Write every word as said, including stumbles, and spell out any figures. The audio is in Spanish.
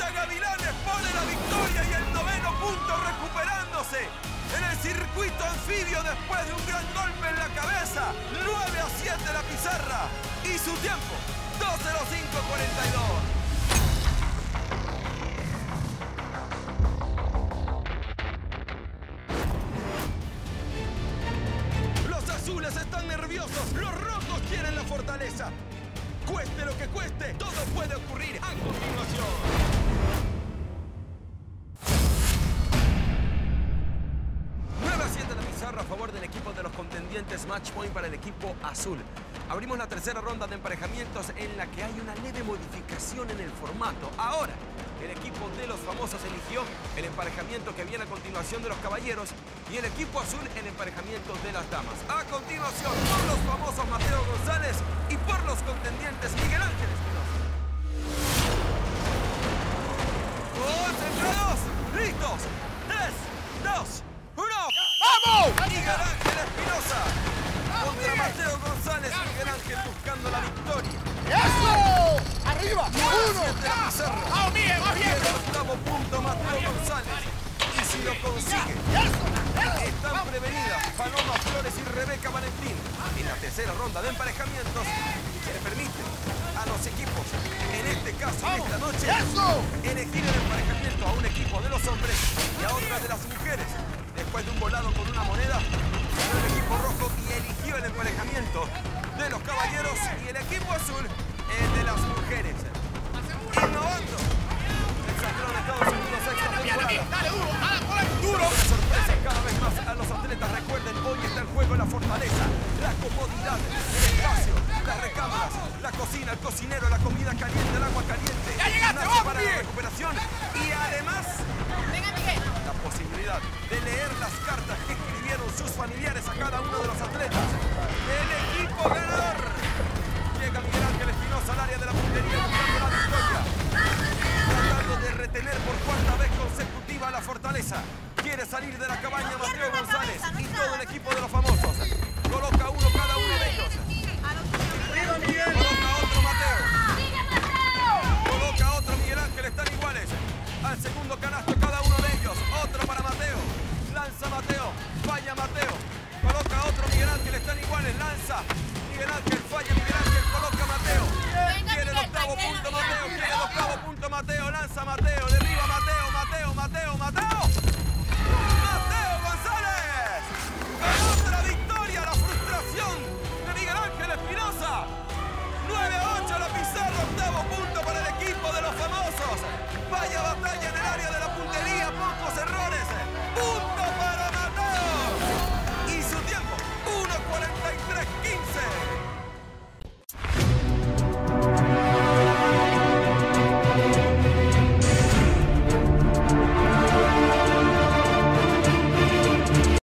Lanza Gavilanes pone la victoria y el noveno punto recuperándose en el circuito anfibio después de un gran golpe en la cabeza. nueve a siete la pizarra y su tiempo dos cero cinco cuarenta y dos. Los azules están nerviosos, los rojos quieren la fortaleza. Cueste lo que cueste, todo puede ocurrir a continuación. nueve a siete la pizarra a favor del equipo de los contendientes. Match point para el equipo azul. Abrimos la tercera ronda de emparejamientos en la que hay una leve modificación en el formato. Ahora, el equipo de los famosos eligió el emparejamiento que viene a continuación de los caballeros y el equipo azul el emparejamiento de las damas. A continuación, por los famosos Mateo González y por los contendientes Miguel Ángel Espinosa. ¡Concentrados! ¡Listos! ¡tres, dos, uno! ¡Vamos! Miguel Ángel Espinosa contra Mateo González. Miguel Ángel buscando la victoria. ¡Eso! ¡Arriba! ¡Uno! ¡Vamos, Miguel! ¡Más bien! El octavo punto Mateo González. Y si lo consigue, están prevenidas Paloma Flores y Rebeca Valentín. En la tercera ronda de emparejamientos se le permite a los equipos, en este caso, en esta noche, elegir el emparejamiento a un equipo de los hombres y a otra de las mujeres. Después de un volado con una moneda, ganó el equipo rojo y eligió el emparejamiento de los caballeros y el equipo azul el de las mujeres. Innovando. El campeón de Estados Unidos sexta temporada. ¡Dale, duro! ¡Dale, duro! Una sorpresa cada vez más a los atletas. Recuerden, hoy está en juego la fortaleza, la comodidad, el espacio, las recámaras, la cocina, el cocinero, la comida caliente, el agua caliente. ¡Ya llegaste, gimnasio vamos, para la Miguel! recuperación y además Venga, Miguel. la posibilidad de leer las cartas que escribieron sus familiares a cada uno de los atletas. El equipo ganador. Llega Miguel Ángel Espinosa al área de la puntería buscando la victoria. Tratando de retener por cuarta vez consecutiva la fortaleza. Quiere salir de la cabaña Mateo González y todo el equipo de los famosos. Coloca uno cada uno de ellos. Coloca otro Mateo. Coloca otro Miguel Ángel, están iguales. Al segundo canasto cada uno de ellos. Otro para Mateo. Lanza Mateo. Falla Mateo. Coloca otro Miguel Ángel, están iguales. Lanza Miguel Ángel.